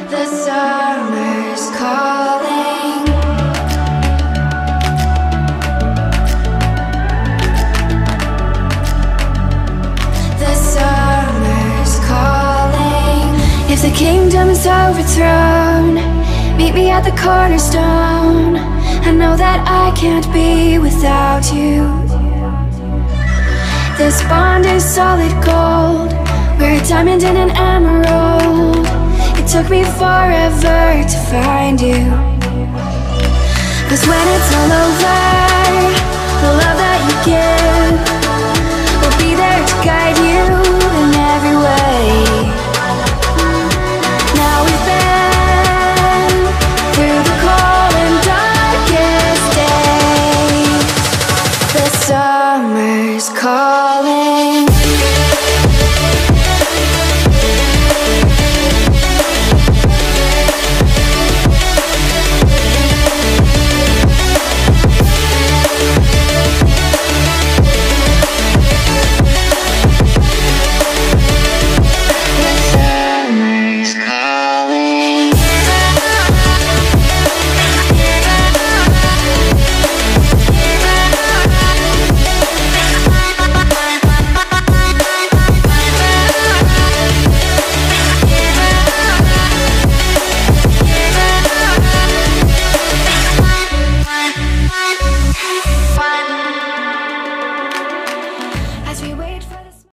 The summer's calling. The summer's calling. If the kingdom is overthrown, meet me at the cornerstone. I know that I can't be without you. This bond is solid gold. We're a diamond and an emerald. It took me forever to find you. 'Cause when it's all over, the love that you give will be there to guide you in every way. Now we've been through the cold and darkest days. The summer's calling.